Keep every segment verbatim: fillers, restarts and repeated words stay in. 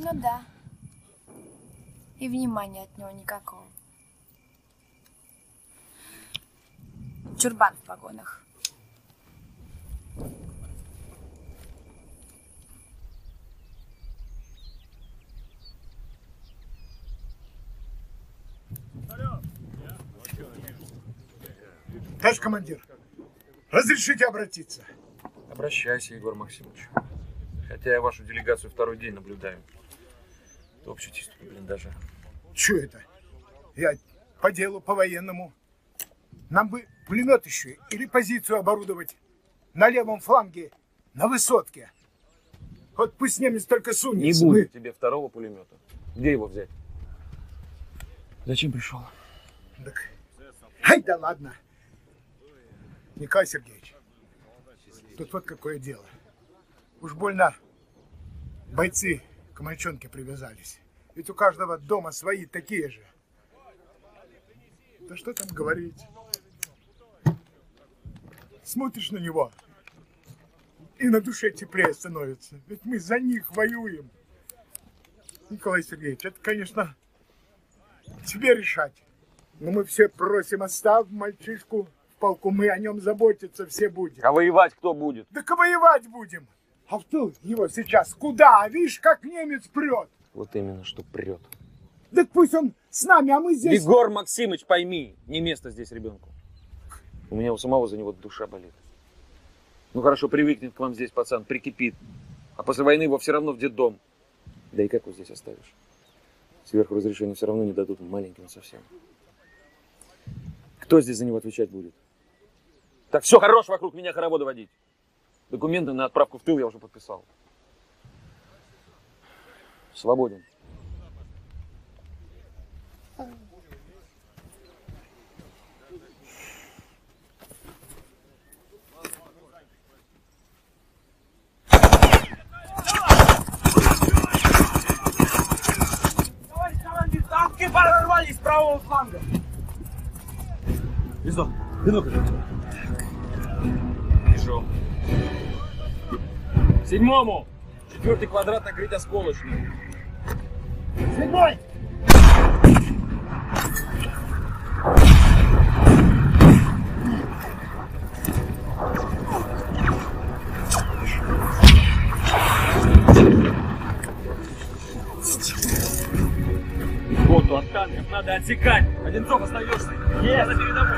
Ну да. И внимания от него никакого. Чурбан в погонах. Товарищ командир, разрешите обратиться? Обращайся, Егор Максимович. Хотя я вашу делегацию второй день наблюдаю. Общий чистый блиндажа. Чё это? Я по делу, по военному. Нам бы пулемет еще или позицию оборудовать на левом фланге, на высотке. Вот пусть немец только сунется. Не будет мы... тебе второго пулемета. Где его взять? Зачем пришел? Так, ай да ладно. Николай Сергеевич, тут вот какое дело. Уж больно бойцы к мальчонке привязались. Ведь у каждого дома свои такие же. Да что там говорить? Смотришь на него, и на душе теплее становится. Ведь мы за них воюем. Николай Сергеевич, это, конечно, тебе решать. Но мы все просим, оставь мальчишку в полку. Мы о нем заботиться все будем. А воевать кто будет? Так и воевать будем. А в тыл его сейчас куда? А видишь, как немец прет. Вот именно, что прет. Так пусть он с нами, а мы здесь... Егор Максимович, пойми, не место здесь ребенку. У меня у самого за него душа болит. Ну хорошо, привыкнет к вам здесь пацан, прикипит. А после войны его все равно в детдом. Да и как его здесь оставишь? Сверху разрешения все равно не дадут, маленький он совсем. Кто здесь за него отвечать будет? Так, все, хорош вокруг меня хороводы водить. Документы на отправку в тыл я уже подписал. Свободен. Товарищ командир, танки прорвались с правого фланга. Везу. Бинокль. Вижу. Седьмому. Четвертый квадрат накрыть осколочный. Седьмой! Воду от танков надо отсекать. Одинцов, остаешься. Есть. За передовой.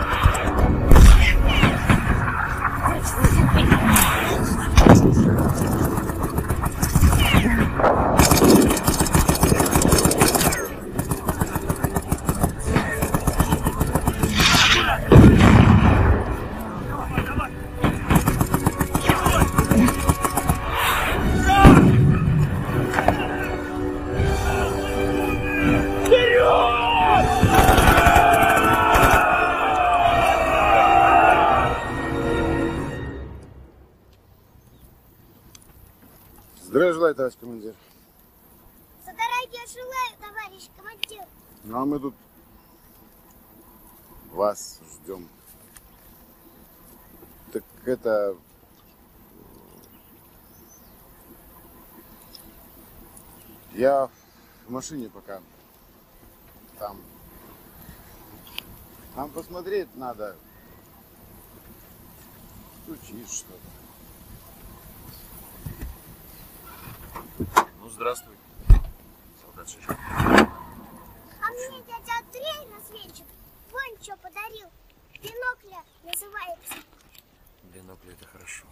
Здравия желаю, товарищ командир. Здравия желаю, товарищ командир. Ну, а мы тут вас ждем. Так это... Я в машине пока. Там. Там посмотреть надо. Случись что-то. Ну, здравствуй, солдат Шишка. А мне дядя Андрей разведчик вон что подарил. Бинокля называется. Бинокль — это хорошо.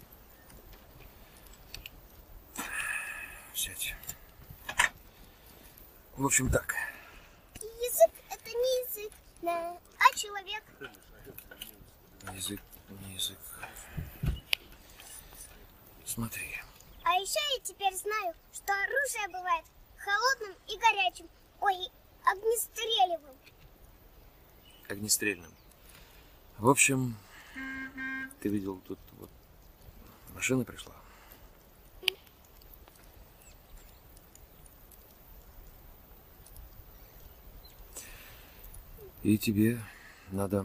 Сядь. В общем, так. Язык это не язык, а человек. Язык, не язык. Смотри. А еще я теперь знаю, что оружие бывает холодным и горячим. Ой, огнестрелевым. Огнестрельным. В общем, ты видел, тут вот машина пришла. И тебе надо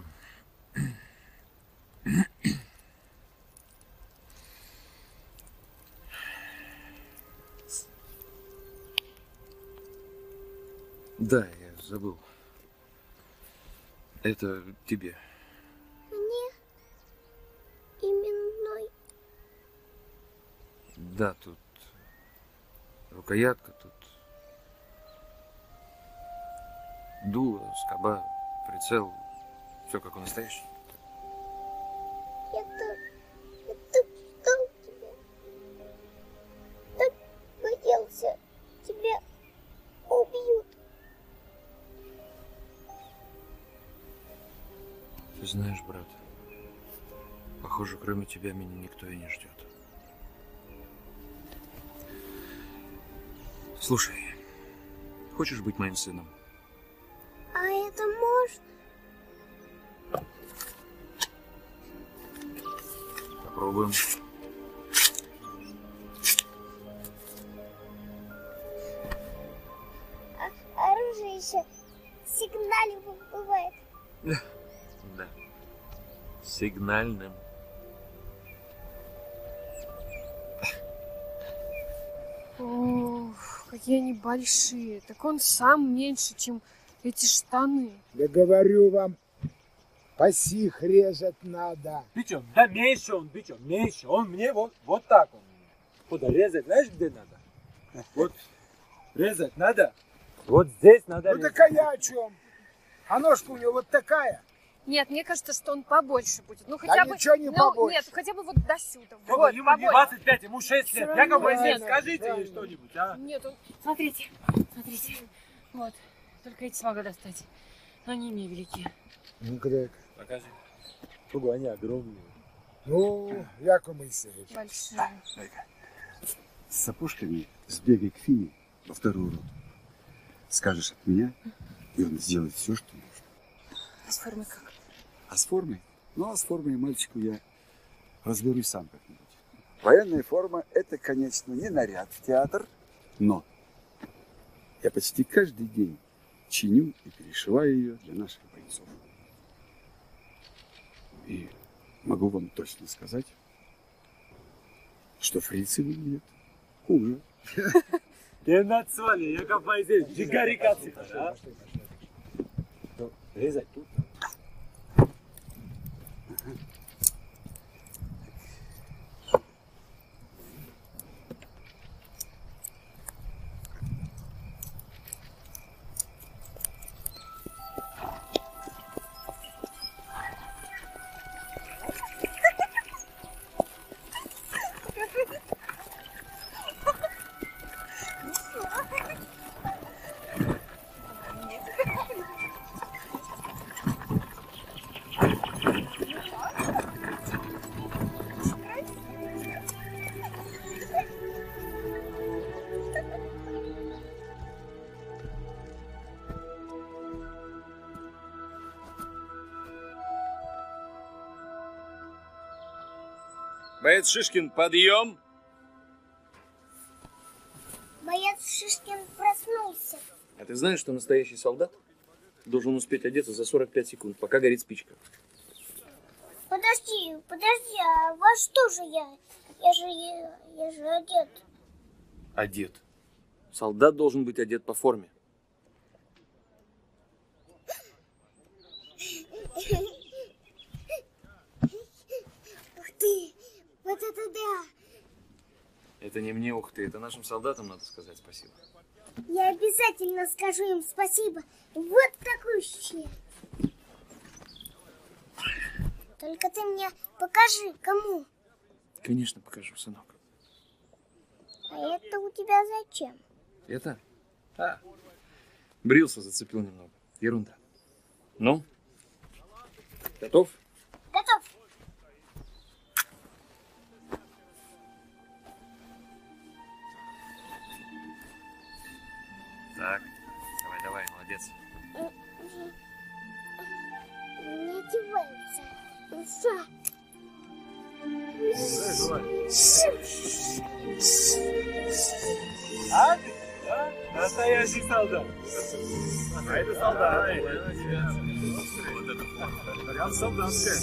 Да, я забыл. Это тебе. Мне? Именной? Да, тут рукоятка, тут дуло, скоба, прицел. Все как у настоящего. Я так, я так ждал тебя. Так боялся. Тебя убьют. Ты знаешь, брат, похоже, кроме тебя меня никто и не ждет. Слушай, хочешь быть моим сыном? А это можно? Попробуем. А оружие еще сигнальным бывает. Да. Сигнальным. Ох, какие они большие. Так он сам меньше, чем эти штаны. Да говорю вам, пасих резать надо. Бичом, да меньше он, бичом, меньше. Он мне вот, вот так он. Куда резать, знаешь, где надо? Вот резать надо. Вот здесь надо Ну резать. так а я о чем? А ножка у него вот такая. Нет, мне кажется, что он побольше будет. Ну Да хотя бы. ничего не ну, побольше. Нет, хотя бы вот до сюда. Ему- Вот, ему не побольше. двадцать пять, ему шесть лет. равно Яков Моисеевич, нет. скажите ей Правильно. что-нибудь, а? Нет, он. Смотрите, смотрите. Вот, только эти смогу достать. Но они не велики. Ну-ка, дай-ка. Покажи. Ого, они огромные. Ну, Яков Моисеевич. Большие. С сапожками сбегай к Фине во вторую роту. Скажешь от меня, и он сделает все, что нужно. А с формой как? А с формой? Ну, а с формой мальчику я разберусь сам как-нибудь. Военная форма – это, конечно, не наряд в театр, но я почти каждый день чиню и перешиваю ее для наших бойцов. И могу вам точно сказать, что фрицы выглядят хуже. Геннадий Свали, Яков Моисеевич, джигарикация, а? Ну, резать тут. Боец Шишкин, подъем! Боец Шишкин проснулся. А ты знаешь, что настоящий солдат должен успеть одеться за сорок пять секунд, пока горит спичка? Подожди, подожди, а во что же я? Я же, я, я же одет. Одет. Солдат должен быть одет по форме. Ух ты, вот это да. Это не мне, ух ты, это нашим солдатам надо сказать спасибо. Я обязательно скажу им спасибо. Вот такущие. Только ты мне покажи, кому. Конечно, покажу, сынок. А это у тебя зачем? Это? А, брился, зацепил немного. Ерунда. Ну, готов? Готов. Так, давай, давай, молодец. Не одевается. Все. А ты? А? Настоящий солдат. А это солдат. Прям солдатская.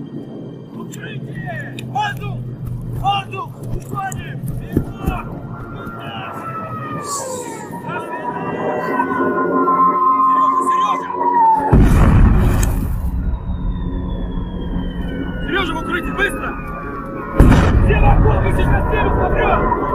Укрытие! Воздух! Воздух! Уходим! Вперед! Быстро! Все вокруг, мы сейчас всеми собрем!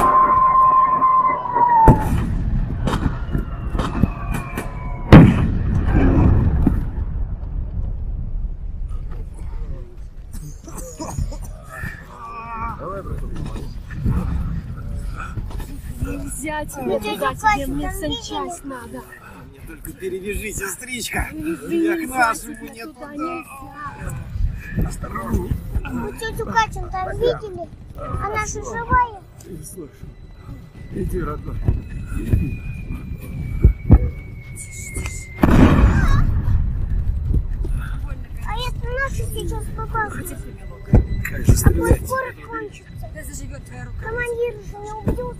Нельзя тебе туда, тебе мне санчасть надо. Мне только перевяжи, сестричка. Я к нашему не туда. Осторожно. Вы тетю Катю там видели? Она же живая. Не слышу. Иди, родной. А это наши сейчас попался. Как же А стрелять? пусть скоро кончится. Да заживет твоя рука. Командир же не убьют.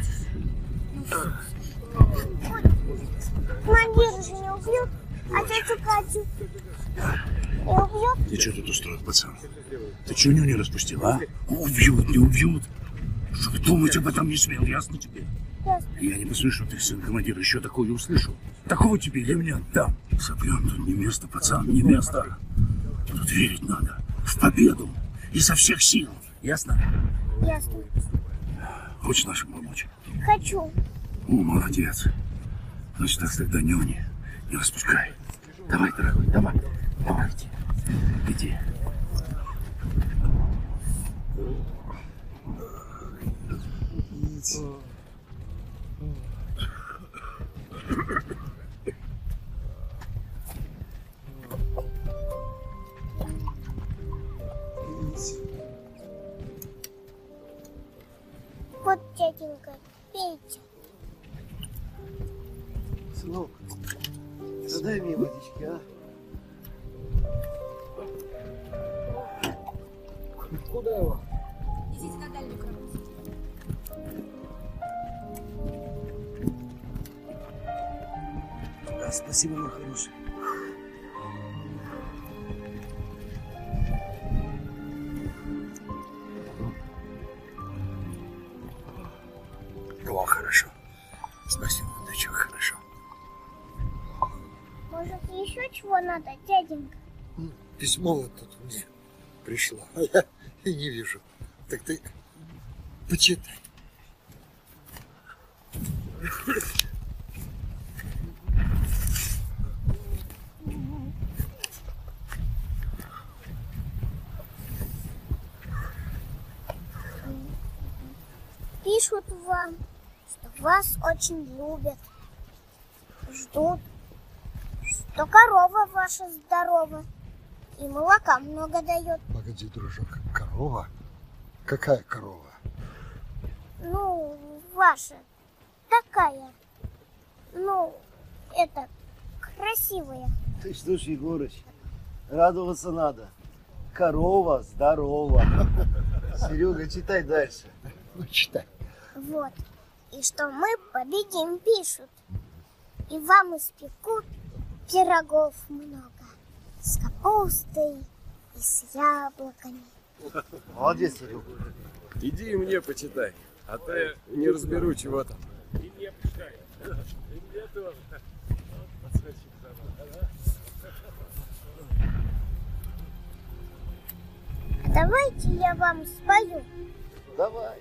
Командир же не убьют, а тетю Катю не убьет. Ты что тут устроил, пацан? Ты чего не распустил, а? Убьют, не убьют. Чтобы думать об этом не смел, ясно тебе? Ясно. Я не посмотрю, что ты, сын командира, еще такое услышал. Такого тебе ремня дам. Соплям тут не место, пацан, не место. Тут верить надо. В победу. Изо всех сил. Ясно? Ясно. Хочешь нашим помочь? Хочу. О, молодец. Значит, так тогда не уни. Не распускай. Давай, дорогой, давай. Давай, иди. Иди. Вот, тетенька, пейте. Сынок, задай мне водички, а? Куда его? Идите на дальнюю кровать. Да, спасибо, мой хороший. О, хорошо. Спасибо, внучок, хорошо. Может, еще чего надо, дяденька? Письмо вот тут мне пришло, а я и не вижу. Так ты почитай. Пишут вам, что вас очень любят, ждут, что корова ваша здорова и молока много дает. Погоди, дружок, корова? Какая корова? Ну, ваша такая, ну, это, красивая. Ты что ж, Егорыч, радоваться надо. Корова здорова. Серега, читай дальше. Ну, читай. Вот. И что мы победим, пишут. И вам испекут пирогов много. С капустой и с яблоками. Молодец, Серега. Иди и мне почитай, а то я не разберу, чего там. И мне почитай. И мне тоже. Давайте я вам спою. Давай.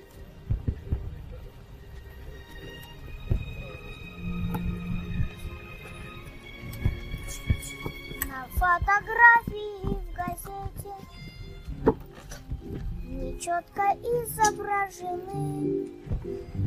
На фотографии в газете нечетко изображены